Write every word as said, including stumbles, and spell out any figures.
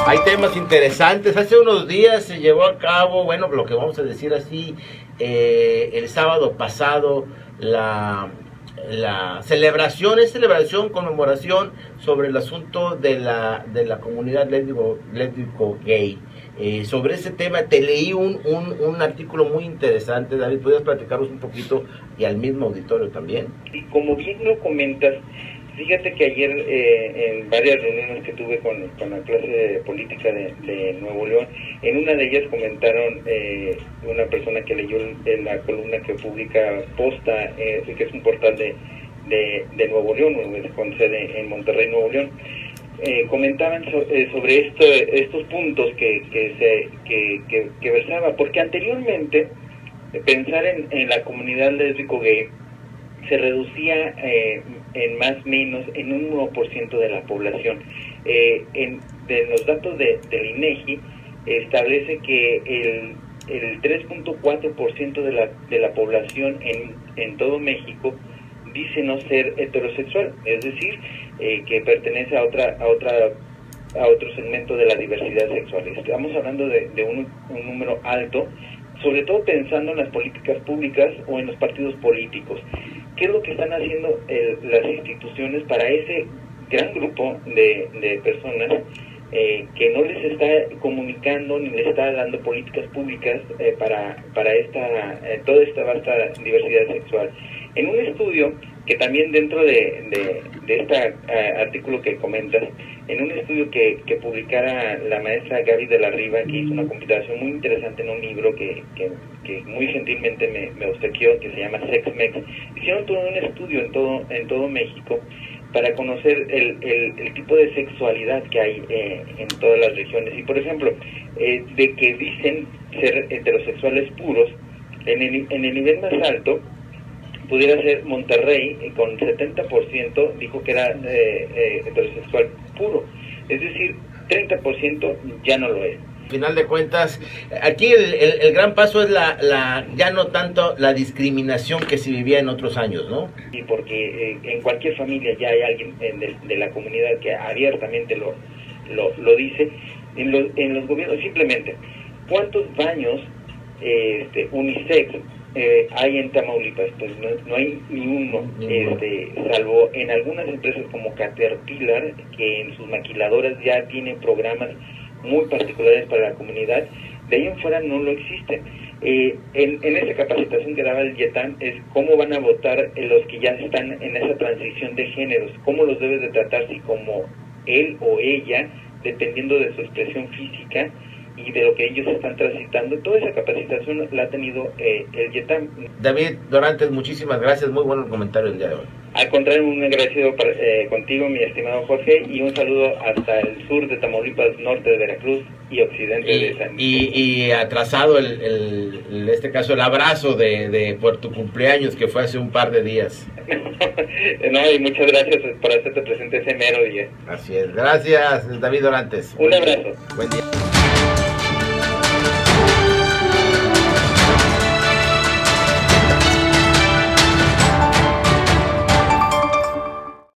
Hay temas interesantes. Hace unos días se llevó a cabo, bueno, lo que vamos a decir así, eh, el sábado pasado, la, la celebración, es celebración, conmemoración sobre el asunto de la, de la comunidad lésbico, lésbico gay. Eh, sobre ese tema te leí un, un, un artículo muy interesante, David, ¿podrías platicarnos un poquito y al mismo auditorio también? Y como bien lo comentas, fíjate que ayer eh, en varias reuniones que tuve con, con la clase de política de, de Nuevo León, en una de ellas comentaron eh, una persona que leyó en la columna que publica Posta, eh, que es un portal de, de, de Nuevo León, con sede en Monterrey, Nuevo León. Eh, comentaban so, eh, sobre esto, estos puntos que, que, se, que, que, que versaba, porque anteriormente eh, pensar en, en la comunidad lésbico-gay se reducía eh, en más o menos en un uno por ciento de la población. Eh, en, de los datos de, del INEGI establece que el, el tres punto cuatro por ciento de la, de la población en, en todo México dice no ser heterosexual, es decir, eh, que pertenece a otra a otra a otro segmento de la diversidad sexual. Estamos hablando de, de un, un número alto, sobre todo pensando en las políticas públicas o en los partidos políticos. ¿Qué es lo que están haciendo el, las instituciones para ese gran grupo de, de personas eh, que no les está comunicando ni les está dando políticas públicas eh, para, para esta eh, toda esta vasta diversidad sexual? En un estudio que también dentro de, de, de este uh, artículo que comentas, en un estudio que, que publicara la maestra Gaby de la Riva, que hizo una compilación muy interesante en un libro que, que, que muy gentilmente me, me obsequió, que se llama SexMex, hicieron todo un estudio en todo, en todo México para conocer el, el, el tipo de sexualidad que hay eh, en todas las regiones. Y por ejemplo, eh, de que dicen ser heterosexuales puros, en el, en el nivel más alto, pudiera ser Monterrey, con setenta por ciento dijo que era eh, eh, heterosexual puro, es decir, treinta por ciento ya no lo es. Al final de cuentas, aquí el, el, el gran paso es la, la ya no tanto la discriminación que se vivía en otros años, ¿no? Sí, porque eh, en cualquier familia ya hay alguien en de, de la comunidad que abiertamente lo, lo, lo dice. En los, en los gobiernos, simplemente, ¿cuántos baños eh, este, unisex Eh, hay en Tamaulipas? Pues no, no hay ni uno, este, salvo en algunas empresas como Caterpillar, que en sus maquiladoras ya tienen programas muy particulares para la comunidad. De ahí en fuera no lo existe. Eh, en, en esta capacitación que daba el YETAM es cómo van a votar los que ya están en esa transición de géneros, cómo los debes de tratar, si como él o ella, dependiendo de su expresión física y de lo que ellos están transitando. Toda esa capacitación la ha tenido eh, el YETAM. David Dorantes, muchísimas gracias, muy bueno el comentario el día de hoy. Al contrario, un agradecido para, eh, contigo, mi estimado Jorge, y un saludo hasta el sur de Tamaulipas, norte de Veracruz y occidente y, de San y, y atrasado el, el, en este caso el abrazo de, de por tu cumpleaños, que fue hace un par de días. No, y muchas gracias por hacerte presente ese mero día. Así es, gracias David Dorantes. Un abrazo. Buen día.